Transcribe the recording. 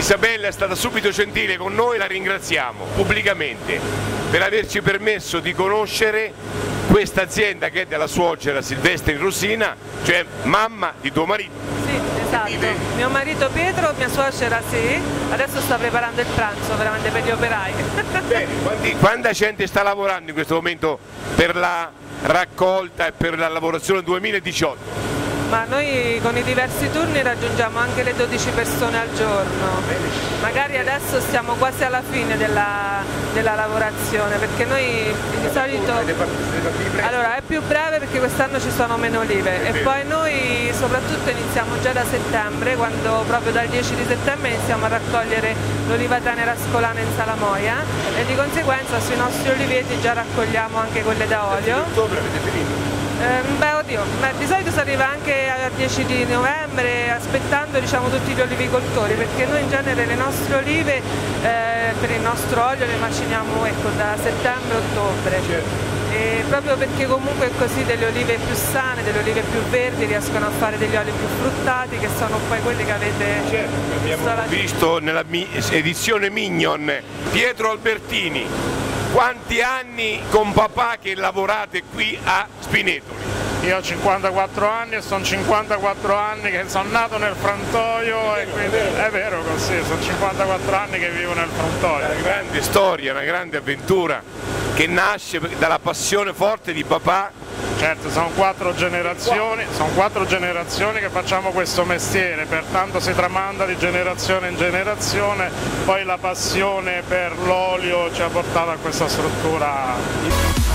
Isabella è stata subito gentile con noi, la ringraziamo pubblicamente per averci permesso di conoscere questa azienda che è della suocera Silvestri Rosina, cioè mamma di tuo marito. Sì, esatto. Mio marito Pietro, mia suocera sì, adesso sta preparando il pranzo veramente per gli operai. Bene, quanta gente sta lavorando in questo momento per la raccolta e per la lavorazione 2018? Ma noi con i diversi turni raggiungiamo anche le 12 persone al giorno. Magari adesso stiamo quasi alla fine della lavorazione, perché noi di solito... Allora è più breve perché quest'anno ci sono meno olive e poi noi soprattutto iniziamo già da settembre, quando proprio dal 10 di settembre iniziamo a raccogliere l'oliva tenera ascolana in salamoia e di conseguenza sui nostri oliveti già raccogliamo anche quelle da olio. Ottobre avete finito? Di solito si arriva anche al 10 di novembre aspettando, diciamo, tutti gli olivicoltori, perché noi in genere le nostre olive per il nostro olio le maciniamo, ecco, da settembre-ottobre. E proprio perché comunque così delle olive più sane, delle olive più verdi riescono a fare degli oli più fruttati, che sono poi quelli che avete abbiamo visto nella edizione Mignon. Pietro Albertini, quanti anni con papà che lavorate qui a Spinetoli? Io ho 54 anni e sono 54 anni che sono nato nel frantoio e quindi è vero così, sono 54 anni che vivo nel frantoio. Una grande storia, una grande avventura che nasce dalla passione forte di papà. Certo, sono quattro generazioni che facciamo questo mestiere, pertanto si tramanda di generazione in generazione, poi la passione per l'olio ci ha portato a questa struttura.